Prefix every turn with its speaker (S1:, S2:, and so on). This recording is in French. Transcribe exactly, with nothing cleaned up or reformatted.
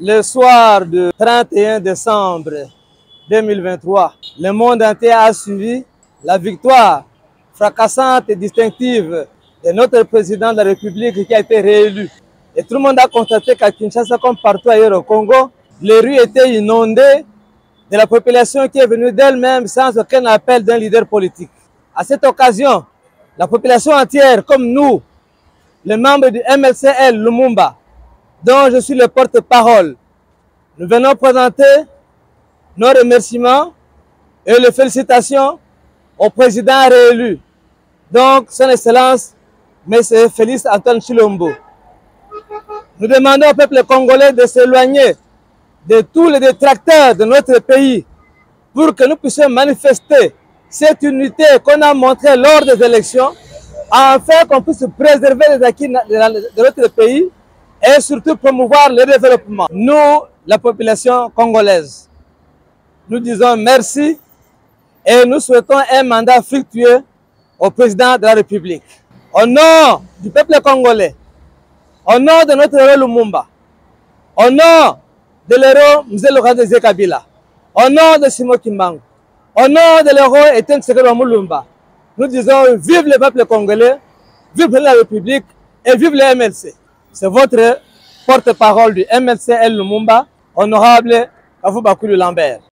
S1: Le soir du trente et un décembre deux mille vingt-trois, le monde entier a suivi la victoire fracassante et distinctive de notre président de la République qui a été réélu. Et tout le monde a constaté qu'à Kinshasa, comme partout ailleurs au Congo, les rues étaient inondées de la population qui est venue d'elle-même sans aucun appel d'un leader politique. À cette occasion, la population entière, comme nous, les membres du M L C L Lumumba, dont je suis le porte-parole, nous venons présenter nos remerciements et les félicitations au président réélu, donc son Excellence, M. Félix Antoine Tshilombo. Nous demandons au peuple congolais de s'éloigner de tous les détracteurs de notre pays pour que nous puissions manifester cette unité qu'on a montrée lors des élections, afin qu'on puisse préserver les acquis de notre pays et surtout promouvoir le développement. Nous, la population congolaise, nous disons merci et nous souhaitons un mandat fructueux au président de la République. Au nom du peuple congolais, au nom de notre héros Lumumba, au nom de l'héros Mzee Laurent Désiré Kabila, au nom de Simon Kimbangu, au nom de l'héros Étienne Tshisekedi Mulumba, nous disons vive le peuple congolais, vive la République et vive le M L C. C'est votre porte-parole du M L C L Lumumba, honorable Kavou Bakoulou Lambert.